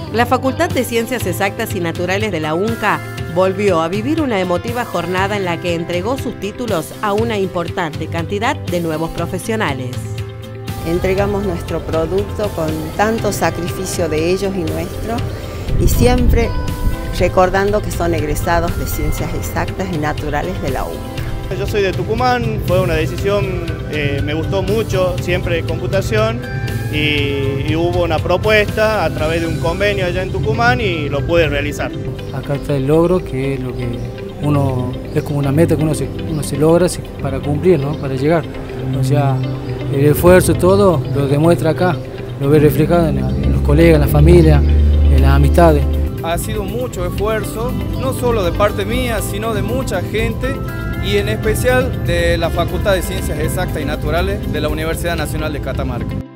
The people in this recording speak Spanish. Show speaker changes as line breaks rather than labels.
La Facultad de Ciencias Exactas y Naturales de la UNCA volvió a vivir una emotiva jornada en la que entregó sus títulos a una importante cantidad de nuevos profesionales.
Entregamos nuestro producto con tanto sacrificio de ellos y nuestro, y siempre recordando que son egresados de Ciencias Exactas y Naturales de la UNCA.
Yo soy de Tucumán, fue una decisión, me gustó mucho siempre computación y hubo una propuesta a través de un convenio allá en Tucumán y lo pude realizar.
Acá está el logro, que es lo que uno, es como una meta que uno se logra para cumplir, ¿no? Para llegar. O sea, el esfuerzo, todo lo demuestra acá, lo ve reflejado en los colegas, en la familia, en las amistades.
Ha sido mucho esfuerzo, no solo de parte mía, sino de mucha gente y en especial de la Facultad de Ciencias Exactas y Naturales de la Universidad Nacional de Catamarca.